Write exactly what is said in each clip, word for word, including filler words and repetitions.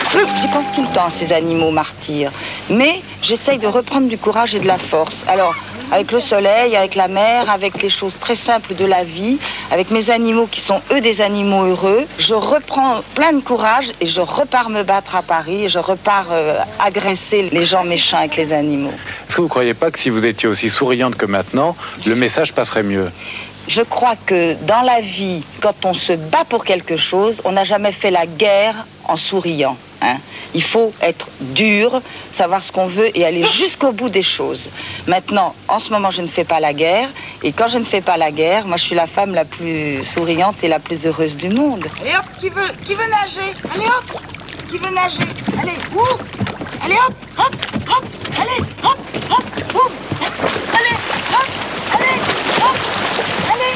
J'y pense tout le temps, ces animaux martyrs. Mais j'essaye de reprendre du courage et de la force. Alors, avec le soleil, avec la mer, avec les choses très simples de la vie, avec mes animaux qui sont, eux, des animaux heureux, je reprends plein de courage et je repars me battre à Paris et je repars euh, agresser les gens méchants avec les animaux. Est-ce que vous ne croyez pas que si vous étiez aussi souriante que maintenant, le message passerait mieux? Je crois que dans la vie, quand on se bat pour quelque chose, on n'a jamais fait la guerre en souriant. Hein. Il faut être dur, savoir ce qu'on veut et aller jusqu'au bout des choses. Maintenant, en ce moment, je ne fais pas la guerre. Et quand je ne fais pas la guerre, moi, je suis la femme la plus souriante et la plus heureuse du monde. Allez hop, qui veut, qui veut nager? Allez hop, qui veut nager? Allez, ouh! Allez hop, hop, hop, allez, hop, hop, ouh! Allez, hop, allez, hop, allez!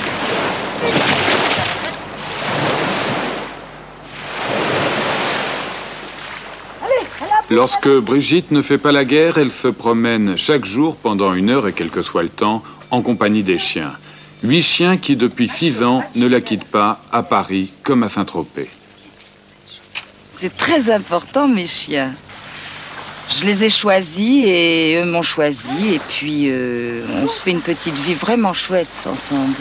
Lorsque Brigitte ne fait pas la guerre, elle se promène chaque jour pendant une heure et quel que soit le temps, en compagnie des chiens. Huit chiens qui, depuis six ans, ne la quittent pas à Paris comme à Saint-Tropez. C'est très important, mes chiens. Je les ai choisis et eux m'ont choisi. Et puis, euh, on se fait une petite vie vraiment chouette ensemble.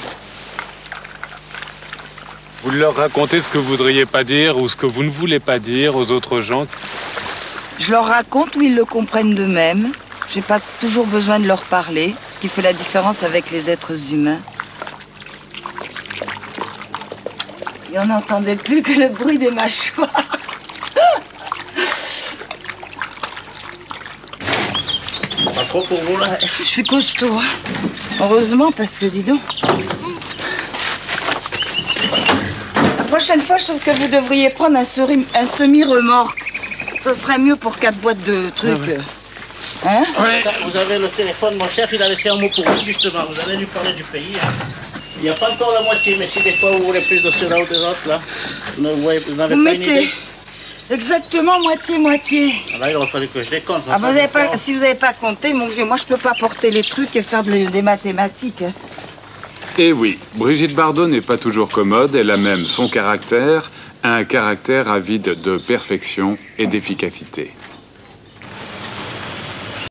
Vous leur racontez ce que vous ne voudriez pas dire ou ce que vous ne voulez pas dire aux autres gens? Je leur raconte où ils le comprennent d'eux-mêmes. J'ai pas toujours besoin de leur parler, ce qui fait la différence avec les êtres humains. Et on n'entendait plus que le bruit des mâchoires. Pas trop pour vous, là? Je suis costaud, hein. Heureusement, parce que, dis donc... La prochaine fois, je trouve que vous devriez prendre un, semi- un semi-remorque. Ce serait mieux pour quatre boîtes de trucs. Hein? Ouais. Ça, vous avez le téléphone, mon chef, il a laissé un mot pour vous, justement. Vous allez lui parler du pays. Hein. Il n'y a pas encore la moitié, mais si des fois vous voulez plus de cela ou de l'autre, là, vous n'avez pas vous une mettez idée? Exactement moitié-moitié. Ah là, il aurait fallu que je les compte. Ah, vous avez pas, si vous n'avez pas compté, mon vieux, moi je peux pas porter les trucs et faire de, des mathématiques. Hein. Et oui, Brigitte Bardot n'est pas toujours commode, elle a même son caractère, un caractère avide de perfection et d'efficacité.